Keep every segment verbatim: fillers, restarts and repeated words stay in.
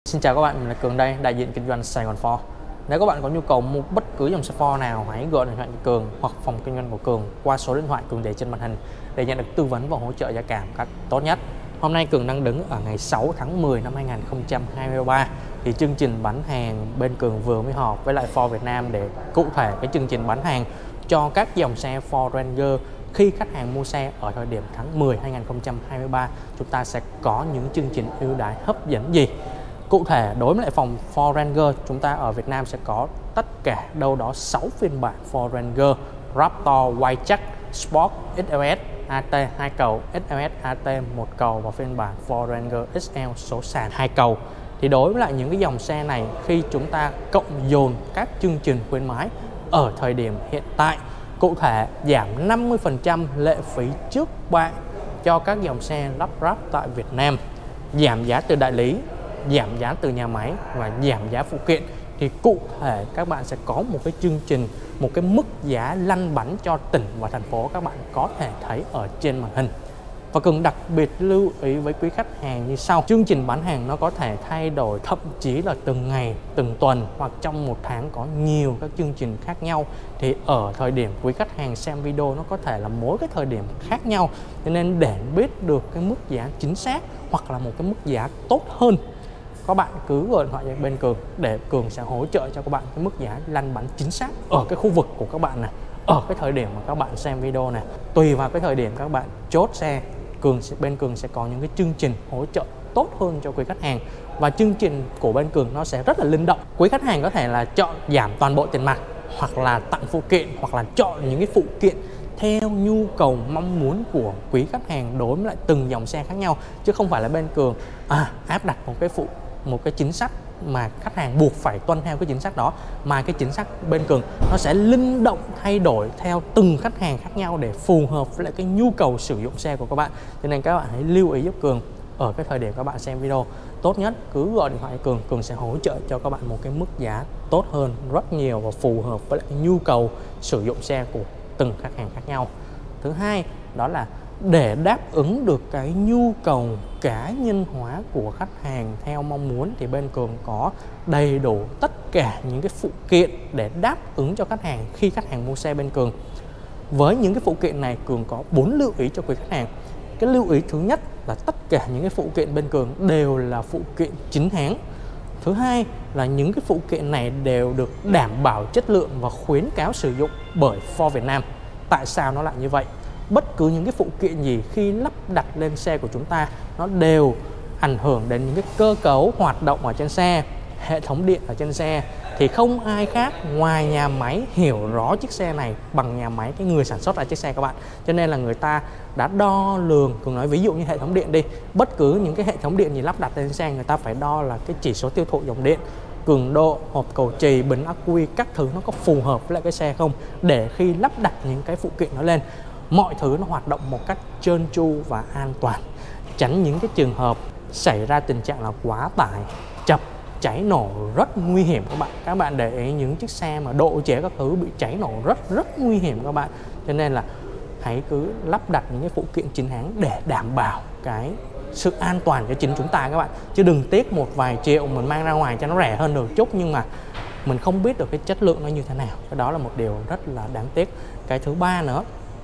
Xin chào các bạn, mình là Cường đây, đại diện kinh doanh Sài Gòn Ford. Nếu các bạn có nhu cầu mua bất cứ dòng xe Ford nào, hãy gọi điện thoại cho Cường hoặc phòng kinh doanh của Cường qua số điện thoại Cường để trên màn hình để nhận được tư vấn và hỗ trợ giá cả một cách tốt nhất. Hôm nay Cường đang đứng ở ngày sáu tháng mười năm hai nghìn không trăm hai mươi ba. Thì chương trình bán hàng bên Cường vừa mới họp với lại Ford Việt Nam để cụ thể cái chương trình bán hàng cho các dòng xe Ford Ranger. Khi khách hàng mua xe ở thời điểm tháng mười năm hai nghìn không trăm hai mươi ba, chúng ta sẽ có những chương trình ưu đãi hấp dẫn gì? Cụ thể, đối với lại phòng Ford Ranger, chúng ta ở Việt Nam sẽ có tất cả đâu đó sáu phiên bản Ford Ranger: Raptor, Wildtrak, Sport, ích lờ ét, a tê hai cầu, ích lờ ét a tê một cầu và phiên bản Ford Ranger ích lờ số sàn hai cầu. Thì đối với lại những cái dòng xe này, khi chúng ta cộng dồn các chương trình khuyến mãi ở thời điểm hiện tại, cụ thể giảm năm mươi phần trăm lệ phí trước bạ cho các dòng xe lắp ráp tại Việt Nam, giảm giá từ đại lý, giảm giá từ nhà máy và giảm giá phụ kiện, thì cụ thể các bạn sẽ có một cái chương trình, một cái mức giá lăn bánh cho tỉnh và thành phố các bạn có thể thấy ở trên màn hình. Và Cường đặc biệt lưu ý với quý khách hàng như sau: chương trình bán hàng nó có thể thay đổi, thậm chí là từng ngày, từng tuần hoặc trong một tháng có nhiều các chương trình khác nhau. Thì ở thời điểm quý khách hàng xem video nó có thể là mỗi cái thời điểm khác nhau, cho nên để biết được cái mức giá chính xác hoặc là một cái mức giá tốt hơn, các bạn cứ gọi điện thoại cho bên Cường để Cường sẽ hỗ trợ cho các bạn cái mức giá lăn bánh chính xác ở cái khu vực của các bạn này, ở cái thời điểm mà các bạn xem video này. Tùy vào cái thời điểm các bạn chốt xe, Cường sẽ, bên Cường sẽ có những cái chương trình hỗ trợ tốt hơn cho quý khách hàng. Và chương trình của bên Cường nó sẽ rất là linh động. Quý khách hàng có thể là chọn giảm toàn bộ tiền mặt, hoặc là tặng phụ kiện, hoặc là chọn những cái phụ kiện theo nhu cầu mong muốn của quý khách hàng đối với lại từng dòng xe khác nhau, chứ không phải là bên Cường à, áp đặt một cái phụ một cái chính sách mà khách hàng buộc phải tuân theo cái chính sách đó, mà cái chính sách bên Cường nó sẽ linh động thay đổi theo từng khách hàng khác nhau để phù hợp với lại cái nhu cầu sử dụng xe của các bạn. Cho nên các bạn hãy lưu ý giúp Cường ở cái thời điểm các bạn xem video. Tốt nhất cứ gọi điện thoại cho Cường, Cường sẽ hỗ trợ cho các bạn một cái mức giá tốt hơn rất nhiều và phù hợp với lại cái nhu cầu sử dụng xe của từng khách hàng khác nhau. Thứ hai, đó là để đáp ứng được cái nhu cầu cá nhân hóa của khách hàng theo mong muốn, thì bên Cường có đầy đủ tất cả những cái phụ kiện để đáp ứng cho khách hàng khi khách hàng mua xe bên Cường. Với những cái phụ kiện này, Cường có bốn lưu ý cho quý khách hàng. Cái lưu ý thứ nhất là tất cả những cái phụ kiện bên Cường đều là phụ kiện chính hãng. Thứ hai là những cái phụ kiện này đều được đảm bảo chất lượng và khuyến cáo sử dụng bởi Ford Việt Nam. Tại sao nó lại như vậy? Bất cứ những cái phụ kiện gì khi lắp đặt lên xe của chúng ta, nó đều ảnh hưởng đến những cái cơ cấu hoạt động ở trên xe, hệ thống điện ở trên xe. Thì không ai khác ngoài nhà máy hiểu rõ chiếc xe này bằng nhà máy, cái người sản xuất ra chiếc xe các bạn. Cho nên là người ta đã đo lường, Cường nói ví dụ như hệ thống điện đi, bất cứ những cái hệ thống điện gì lắp đặt lên xe, người ta phải đo là cái chỉ số tiêu thụ dòng điện, cường độ, hộp cầu chì, bình ắc quy, các thứ nó có phù hợp với lại cái xe không, để khi lắp đặt những cái phụ kiện nó lên, mọi thứ nó hoạt động một cách trơn tru và an toàn, tránh những cái trường hợp xảy ra tình trạng là quá tải, chập, cháy nổ rất nguy hiểm các bạn. Các bạn để ý những chiếc xe mà độ chế các thứ bị cháy nổ rất rất nguy hiểm các bạn. Cho nên là hãy cứ lắp đặt những cái phụ kiện chính hãng để đảm bảo cái sự an toàn cho chính chúng ta các bạn, chứ đừng tiếc một vài triệu mình mang ra ngoài cho nó rẻ hơn được chút nhưng mà mình không biết được cái chất lượng nó như thế nào. Cái đó là một điều rất là đáng tiếc. Cái thứ ba nữa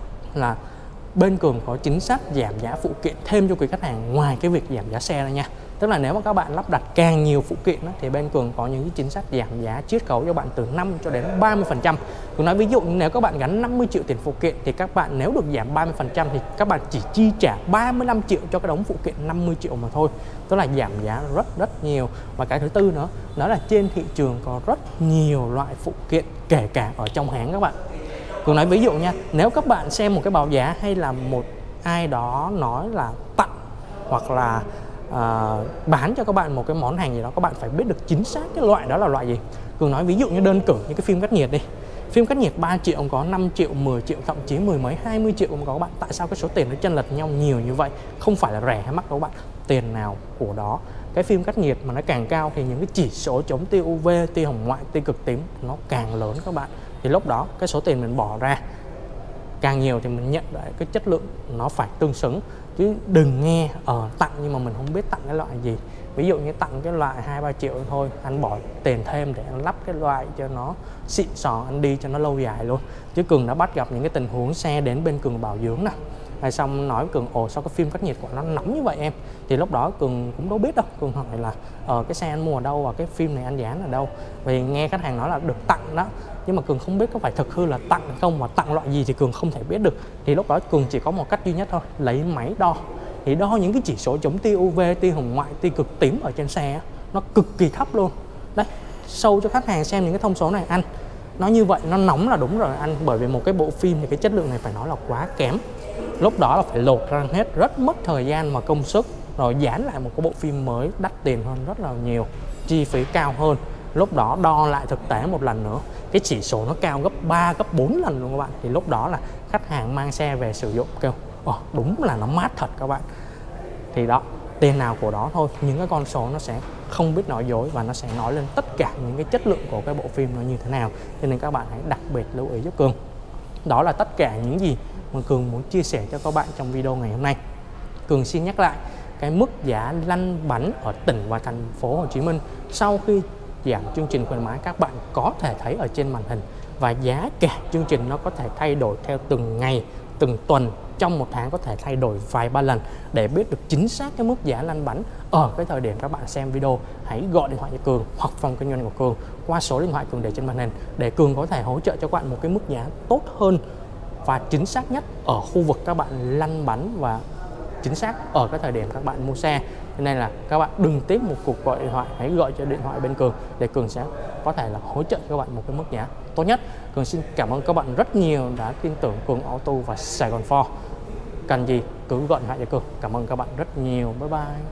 là bên Cường có chính sách giảm giá phụ kiện thêm cho quý khách hàng ngoài cái việc giảm giá xe ra nha. Tức là nếu mà các bạn lắp đặt càng nhiều phụ kiện đó, thì bên Cường có những cái chính sách giảm giá chiết khấu cho bạn từ năm cho đến ba mươi phần trăm. Cường nói ví dụ nếu các bạn gắn năm mươi triệu tiền phụ kiện thì các bạn nếu được giảm ba mươi phần trăm thì các bạn chỉ chi trả ba mươi lăm triệu cho cái đống phụ kiện năm mươi triệu mà thôi. Tức là giảm giá rất rất nhiều. Và cái thứ tư nữa, đó là trên thị trường có rất nhiều loại phụ kiện, kể cả ở trong hãng các bạn. Cường nói ví dụ nha, nếu các bạn xem một cái báo giá hay là một ai đó nói là tặng hoặc là uh, bán cho các bạn một cái món hàng gì đó, các bạn phải biết được chính xác cái loại đó là loại gì. Cường nói ví dụ như đơn cử như cái phim cách nhiệt đi. Phim cách nhiệt ba triệu ông có năm triệu, mười triệu, thậm chí mười mấy, hai mươi triệu ông có các bạn. Tại sao cái số tiền nó chênh lệch nhau nhiều như vậy? Không phải là rẻ hay mắc đâu các bạn. Tiền nào của đó. Cái phim cách nhiệt mà nó càng cao thì những cái chỉ số chống tia u vê, tia hồng ngoại, tia cực tím nó càng lớn các bạn. Thì lúc đó cái số tiền mình bỏ ra càng nhiều thì mình nhận lại cái chất lượng nó phải tương xứng. Chứ đừng nghe ở uh, tặng nhưng mà mình không biết tặng cái loại gì, Ví dụ như tặng cái loại hai ba triệu thôi, anh bỏ tiền thêm để anh lắp cái loại cho nó xịn sò, anh đi cho nó lâu dài luôn. Chứ Cường đã bắt gặp những cái tình huống xe đến bên Cường bảo dưỡng nè, rồi xong nói với Cường ồ sao cái phim cách nhiệt của nó nóng như vậy em. Thì lúc đó Cường cũng đâu biết đâu, Cường hỏi là ờ cái xe anh mua ở đâu và cái phim này anh dán ở đâu. Vì nghe khách hàng nói là được tặng đó, nhưng mà Cường không biết có phải thực hư là tặng hay không, và tặng loại gì thì Cường không thể biết được. Thì lúc đó Cường chỉ có một cách duy nhất thôi, lấy máy đo. Thì đo những cái chỉ số chống tia u vê, tia hồng ngoại, tia cực tím ở trên xe nó cực kỳ thấp luôn. Đấy, show cho khách hàng xem những cái thông số này. Anh nói như vậy nó nóng là đúng rồi anh, bởi vì một cái bộ phim thì cái chất lượng này phải nói là quá kém. Lúc đó là phải lột ra hết, rất mất thời gian và công sức, rồi dán lại một cái bộ phim mới đắt tiền hơn rất là nhiều, chi phí cao hơn. Lúc đó đo lại thực tế một lần nữa, cái chỉ số nó cao gấp ba, gấp bốn lần luôn các bạn. Thì lúc đó là khách hàng mang xe về sử dụng kêu ồ, đúng là nó mát thật các bạn. Thì đó, tiền nào của đó thôi, những cái con số nó sẽ không biết nói dối và nó sẽ nói lên tất cả những cái chất lượng của cái bộ phim nó như thế nào. Cho nên các bạn hãy đặc biệt lưu ý giúp Cường. Đó là tất cả những gì mà Cường muốn chia sẻ cho các bạn trong video ngày hôm nay. Cường xin nhắc lại cái mức giá lăn bánh ở tỉnh và thành phố Hồ Chí Minh sau khi giảm chương trình khuyến mãi các bạn có thể thấy ở trên màn hình, và giá cả chương trình nó có thể thay đổi theo từng ngày, từng tuần, trong một tháng có thể thay đổi vài ba lần. Để biết được chính xác cái mức giá lăn bánh ở cái thời điểm các bạn xem video, hãy gọi điện thoại cho Cường hoặc phòng kinh doanh của Cường qua số điện thoại Cường để trên màn hình, để Cường có thể hỗ trợ cho các bạn một cái mức giá tốt hơn và chính xác nhất ở khu vực các bạn lăn bánh và chính xác ở cái thời điểm các bạn mua xe. Cho nên là các bạn đừng tiếc một cuộc gọi điện thoại, hãy gọi cho điện thoại bên Cường để Cường sẽ có thể là hỗ trợ cho các bạn một cái mức giá tốt nhất. Cường xin cảm ơn các bạn rất nhiều đã tin tưởng Cường Auto và Sài Gòn Ford. Cần gì cứ gọi điện thoại cho Cường. Cảm ơn các bạn rất nhiều. Bye bye.